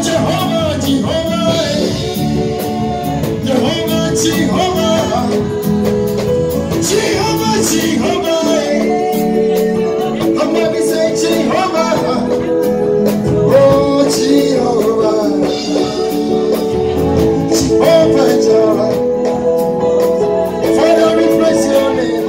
Jehovah, Jehovah, Jehovah, Jehovah, Jehovah. Somebody say Jehovah. Oh, Jehovah. Jehovah, Jehovah. Father, we praise your name.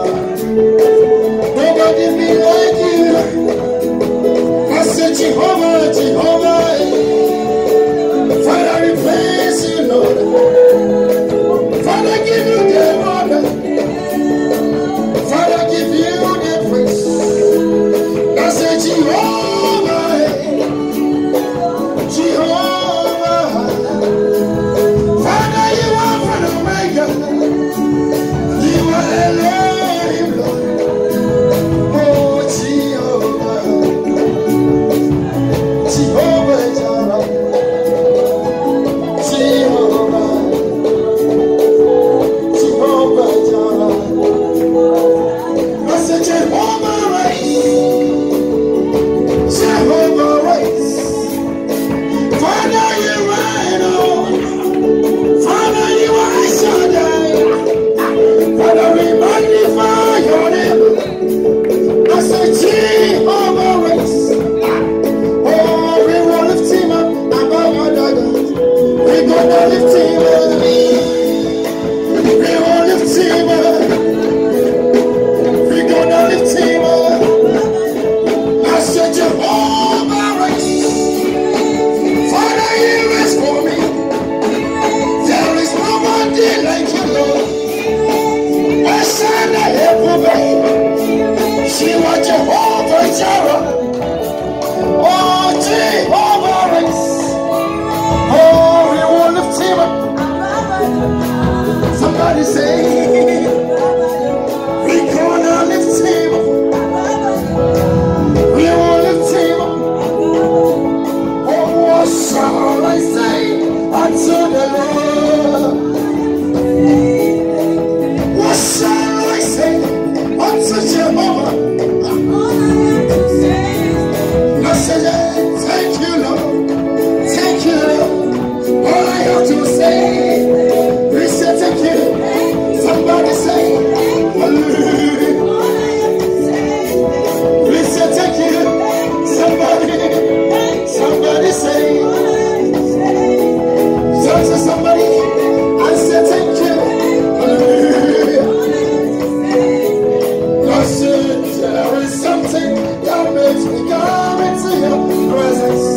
Nobody be like you. I say Jehovah, Jehovah. Father, we praise you, Lord. Father, give you the honor. Father, give you the praise. I say Jehovah, Jehovah. Father, you are from Omega. You are Elohim, Lord. Oh, Jehovah, Jehovah, Jehovah. Somebody say, we gonna lift him up. We will lift him up. Oh, what shall I say unto the Lord? What shall I say unto Jehovah? I say, thank you, Lord. Thank you, Lord. All I have to say, we say thank you. Somebody say, hallelujah. We say thank you. Somebody say, shout to somebody and say thank you. Hallelujah. I said there is something that makes me come into your presence.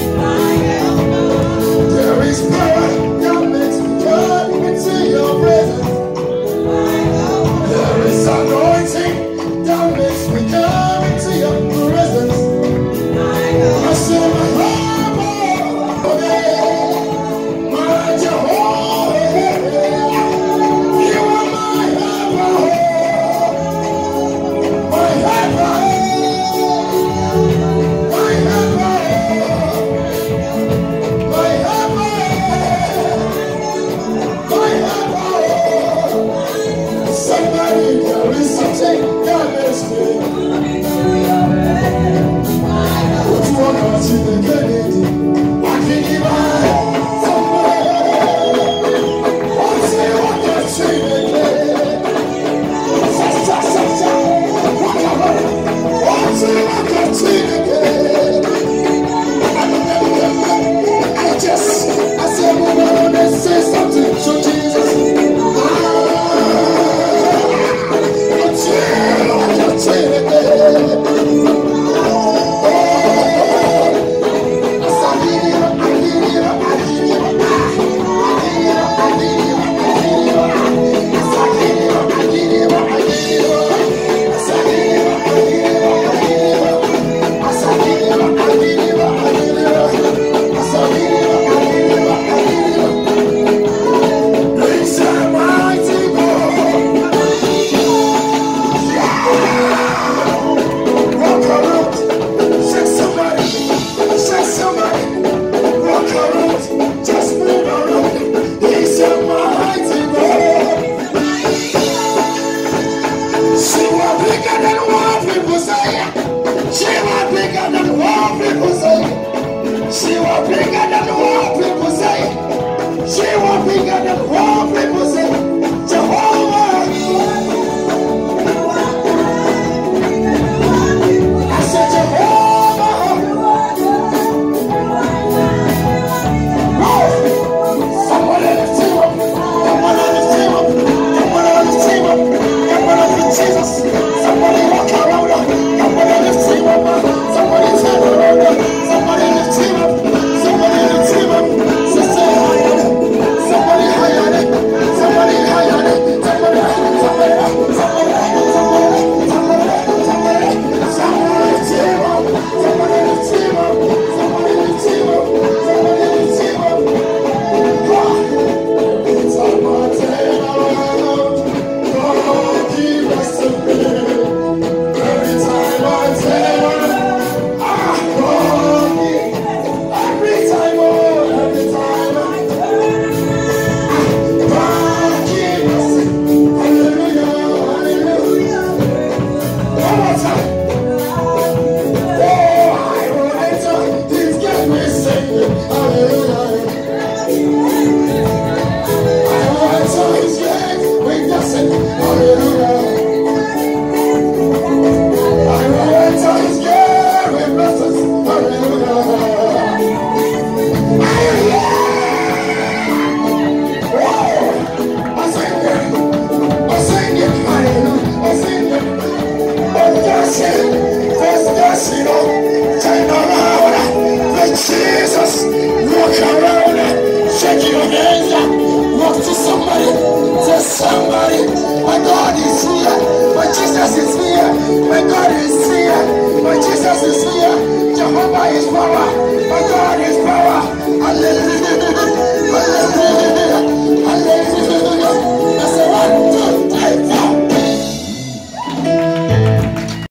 There is power that makes me come into your presence. There is anointing that makes me come into your presence. I say my Jehovah, my Jehovah, you are my helper, my helper, my helper, my helper, my helper. Somebody, there is something that makes me. What you want to achieve the credit? I can give up. What's the one that achieve the credit? What's the one that achieve the credit? I said, we want to say something to Jesus. I Somebody, my God is here. My Jesus is here. My God is here. My Jesus is here. Jehovah is power. My God is power.